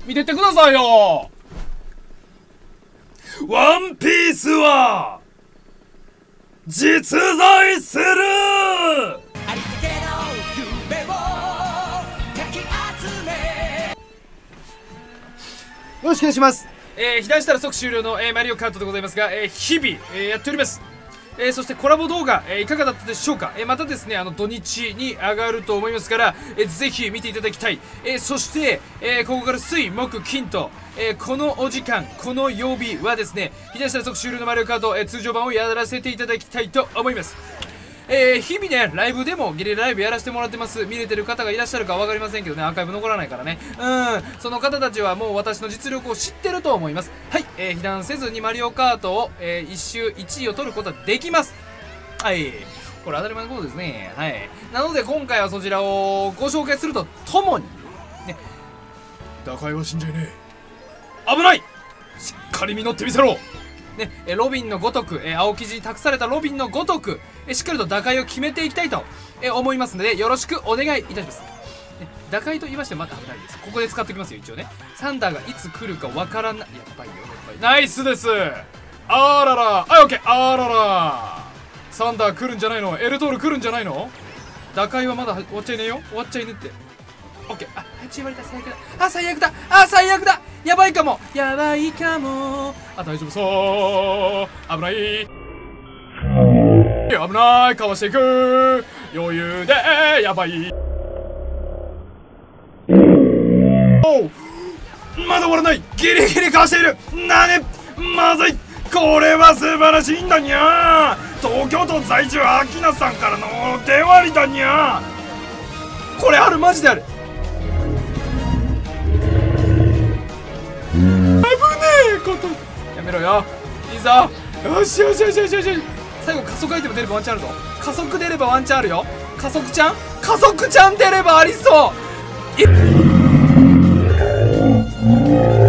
見てってくださいよ。ワンピースは実在する。よろしくお願いします。被弾したら即終了の、マリオカートでございますが、日々、やっております。そしてコラボ動画、いかがだったでしょうか。またですね、土日に上がると思いますから、ぜひ見ていただきたい。そして、ここから水木金と、このお時間、この曜日はですね、被弾したら即終了のマリオカート、通常版をやらせていただきたいと思います。日々ね、ライブでもゲリラライブやらせてもらってます。見れてる方がいらっしゃるか分かりませんけどね、アーカイブ残らないからね。その方たちはもう私の実力を知ってると思います。はい、被弾せずにマリオカートを、1周1位を取ることはできます。はい、これ当たり前のことですね。はい。なので今回はそちらをご紹介するとともに、ね、打開は死んじゃいねえ。危ない、しっかり実ってみせろ。ね、ロビンのごとく、青生地に託されたロビンのごとく、しっかりと打開を決めていきたいと、思いますので、よろしくお願いいたします。ね、打開と言いましてもまた危ないです。ここで使っておきますよ、一応ね。サンダーがいつ来るかわからない。やばいよ、やばい。ナイスです。あらら。はい、オッケー。あらら。サンダー来るんじゃないの？エルトール来るんじゃないの？打開はまだ終わっちゃいねえよ。終わっちゃいねって。オッケー。あ、血割れた。最悪だ。あ、最悪だ。あ、最悪だ。やばいかも。やばいかも。あ、大丈夫そう。危ない。危ない。かわしていく。余裕で。やばい。おう。まだ終わらない。ギリギリかわしている。なね。まずい。これは素晴らしいんだにゃー。東京都在住アキナさんからの手割りだにゃー。これある、マジである。危ねえこと。やめろよ。いいぞ。よしよしよしよしよし。最後加速アイテム出ればワンチャンあるぞ。加速出ればワンチャンあるよ。加速ちゃん出ればありそう。